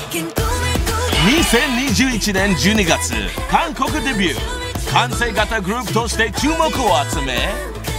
2021年12月韓国デビュー。完成型グループとして注目を集め